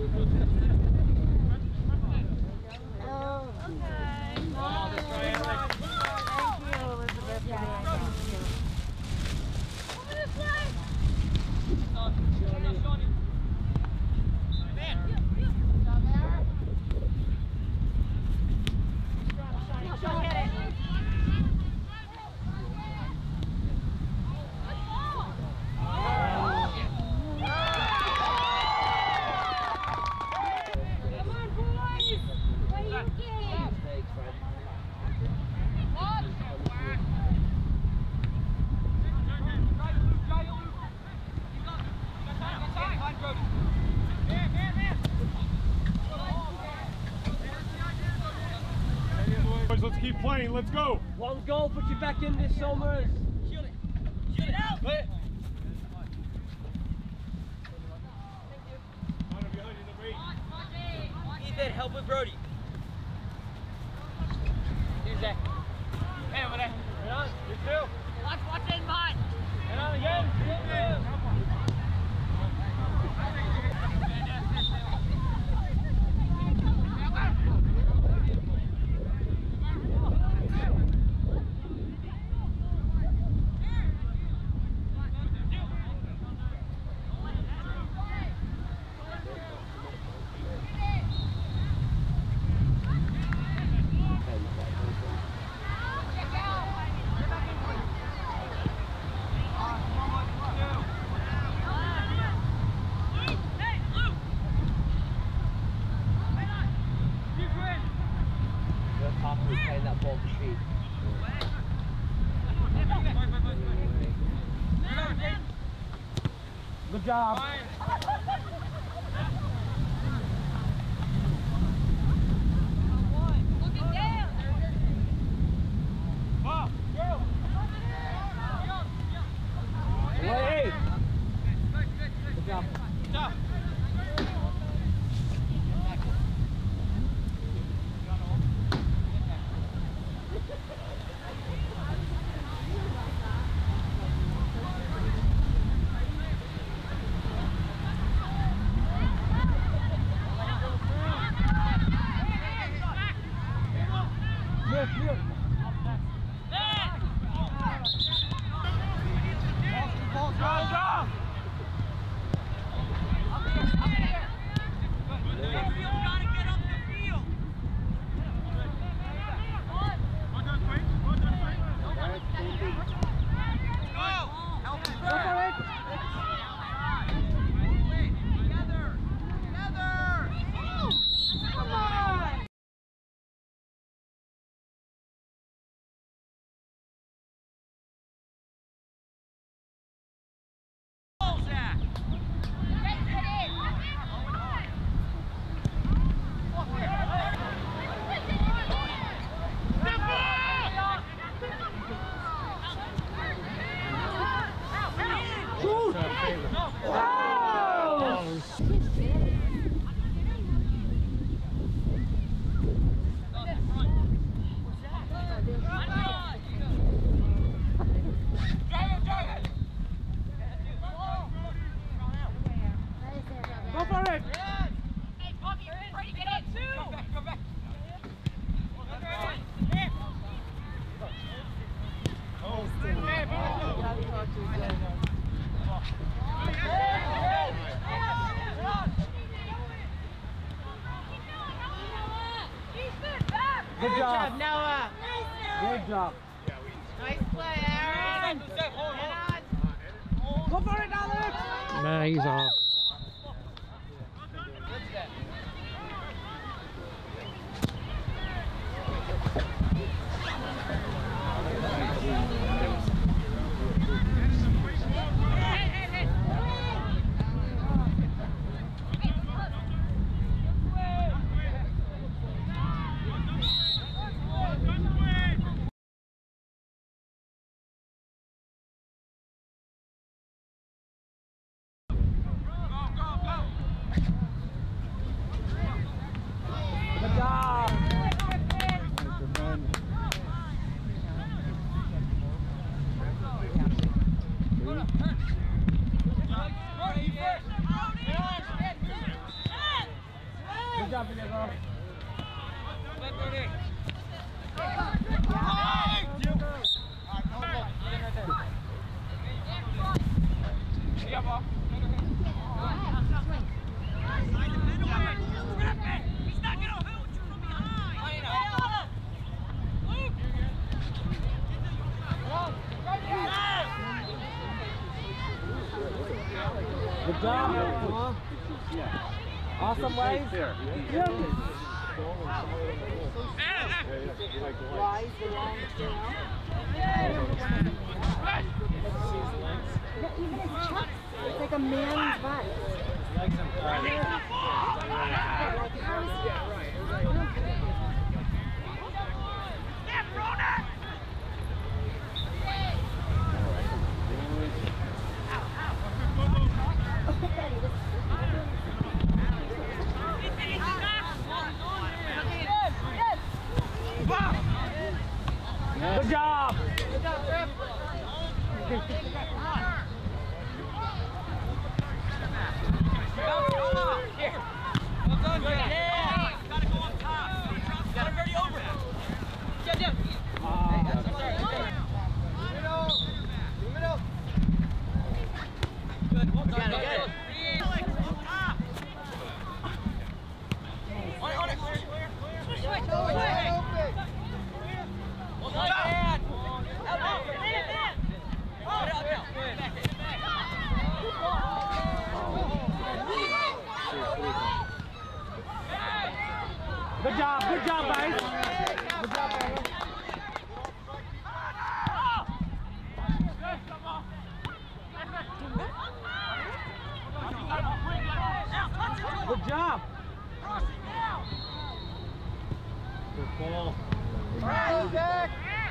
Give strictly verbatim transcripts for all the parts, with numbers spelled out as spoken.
Let's keep playing. Let's go. One goal, put you back in this, Somers. Shoot it. Shoot it out. Wait. Ethan, help with Brody. Here's Zach. Hey, over there. Right on. You too. Watch, watch in behind. Right on again. Yeah. Good job. Good job, Noah. Good job. Nice play, Aaron. Go for it, Alex. Nah, he's off. job, Diego. Yeah, ball. Good job. Come on. Awesome waves. Yeah. Wise the long tail. Even his chucks, it's like a man's butt. Legs and thighs. Like how is he? Good job. Good job, Trip. Here. Well done, Jay. Gotta go up top. Gotta dirty over. Jim, Jim. Hey, that's right. Middle. Middle. Good. Well done. Good. Alex, up top. On it, on it. Switch, switch. Well done, Dad. Out, out. Man, man. Oh, out, out. Back, back. Good job, good job, guys. Good job, guys. Good job. Good ball. Right back.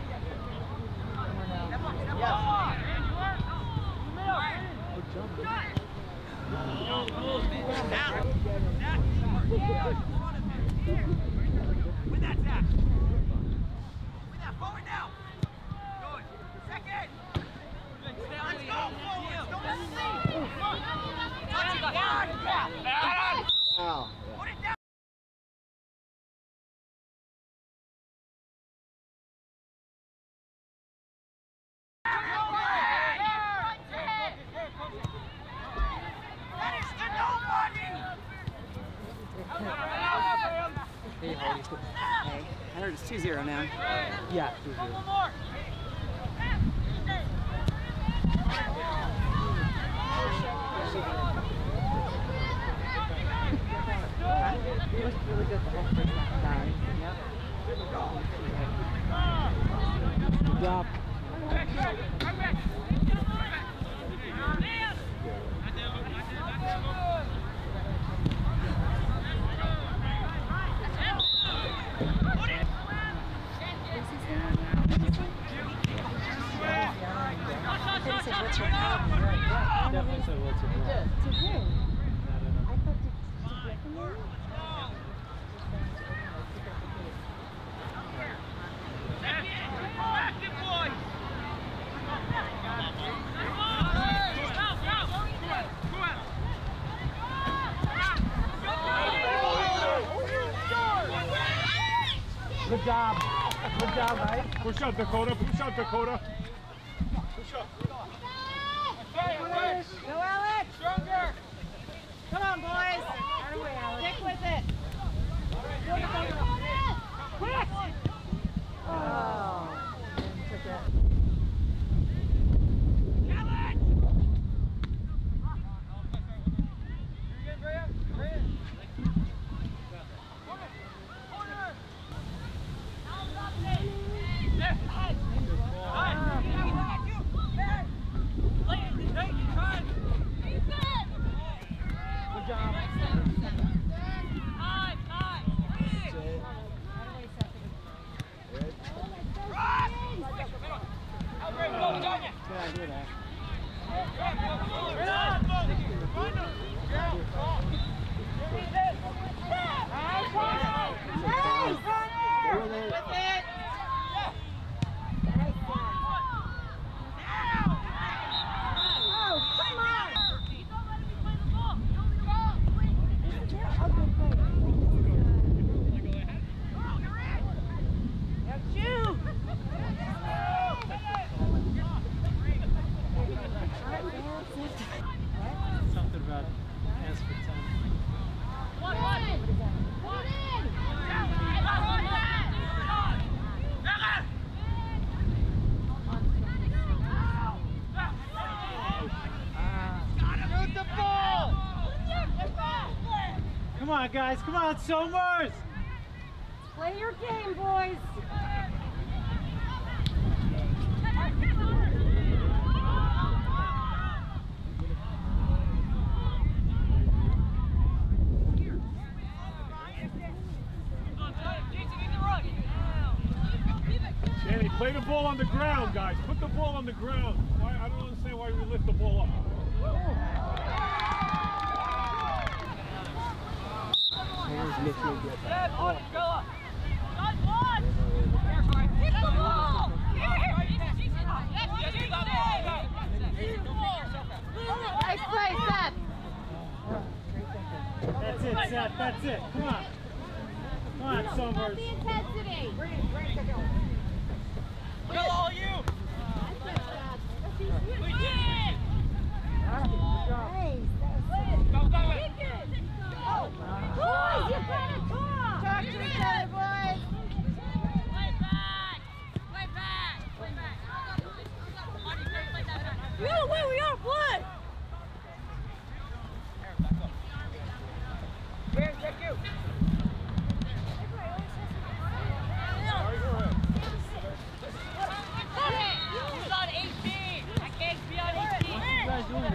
With that tap. With that forward now. Good. Second. Let's go forward. Don't let me. Touch it. Wow. Put it down. That is the nobody. Hey, Hardy. Hey, I heard it's two zero now. Yeah, two zero. One more. He was really good the whole first time. Yep. Good job. What's your problem? Definitely said what's your problem. To who? I don't know. I thought to, to Griffin. Good job. Good job, guys. Push up, Dakota. Push up, Dakota. Push up. Go, Alex! Stronger! Come on, boys! Stick with it! Quick! Oh. Took it. Good job. Five, five, six. on, guys. Come on, Somers. Play your game, boys. Danny, play the ball on the ground, guys. Put the ball on the ground. Why, I don't understand why we lift the ball up. Nice play, Seth. That's it, Seth. That's it. Come on. Come on, Somers. The intensity. Go all you! We did it! Nice. Go, go, go! Boys, you gotta talk. Talk to each other, boys. Play back! Play back! Play back! We gotta win, we gotta play. Here, check you! Who's on eighteen? I can't be on eighteen. What you guys doing now?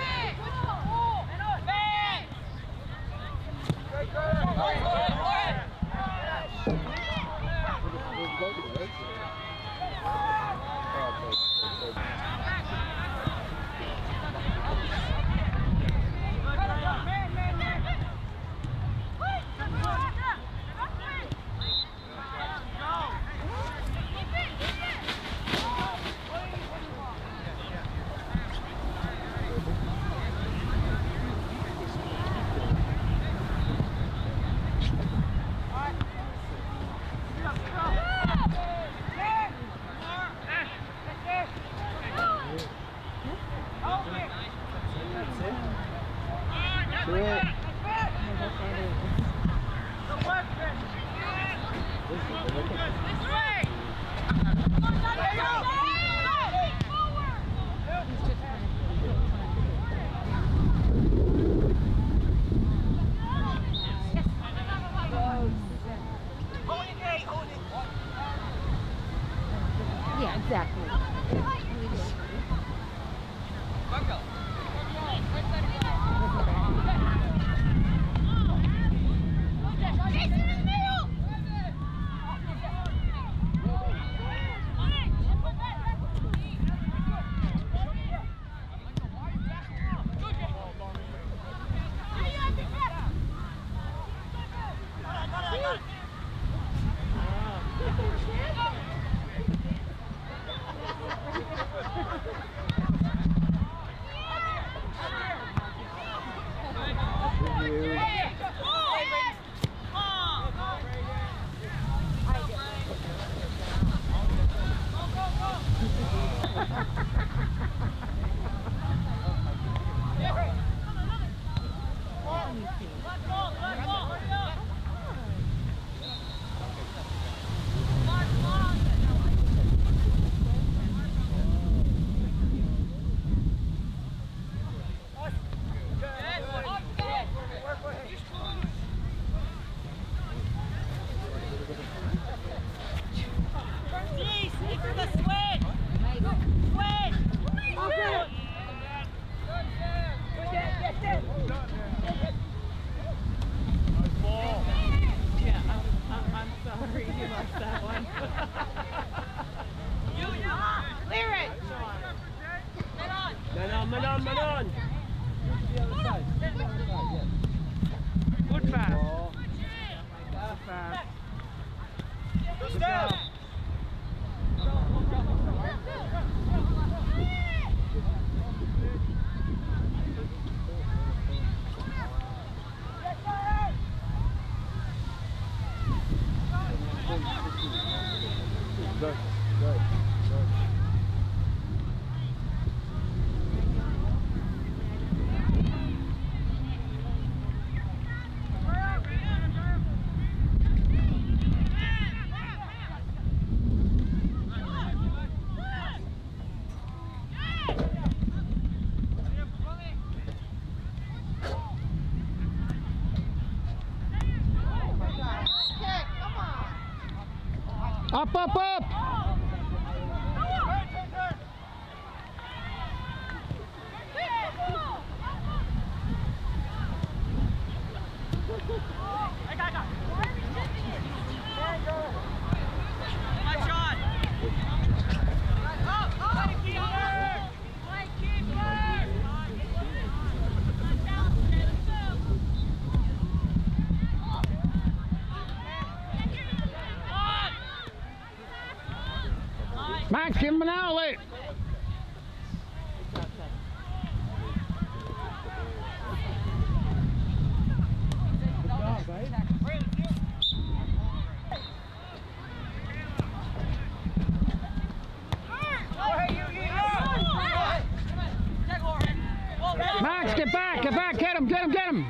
Yeah, exactly. Up, up, up! Max, give him an outlet. Max, get back, get back, get him, get him, get him.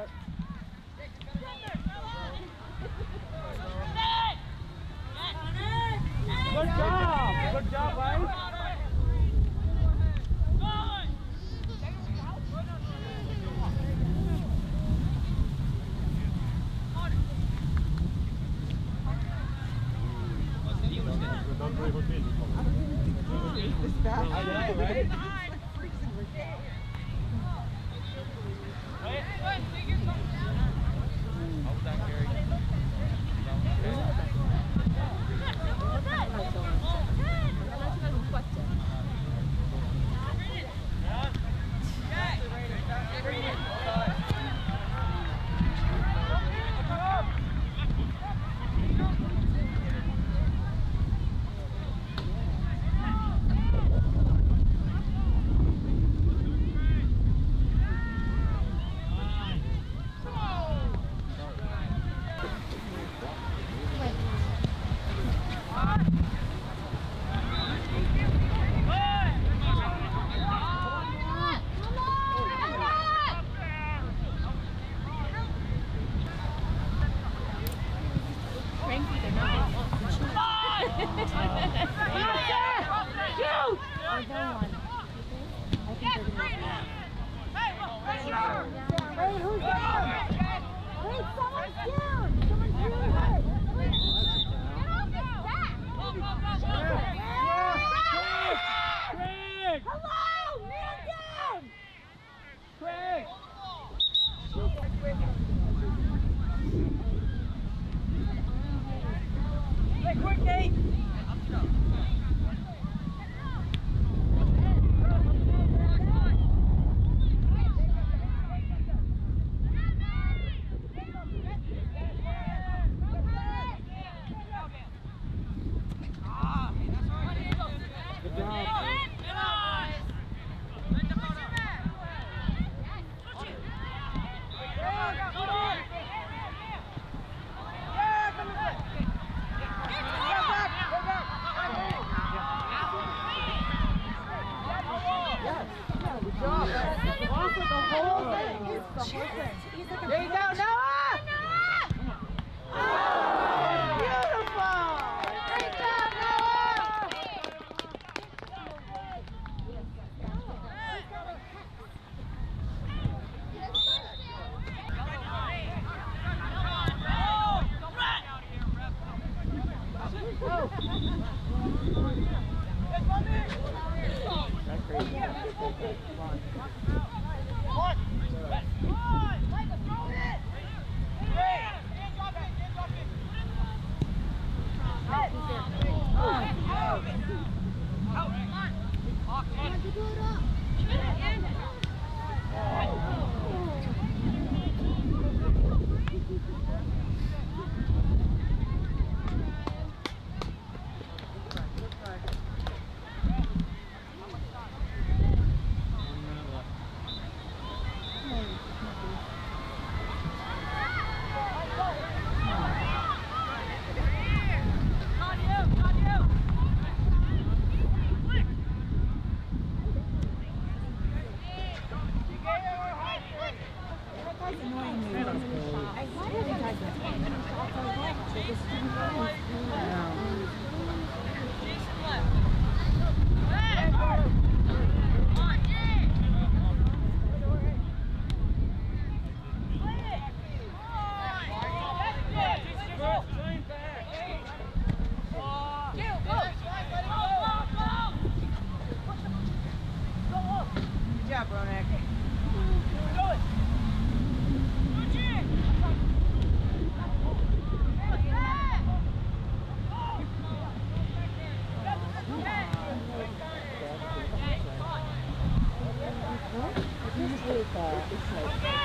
Good job! Good job, guys! There you go, Noah! Oh, beautiful! Great job, Noah! job, Ronak. This week, uh, it's like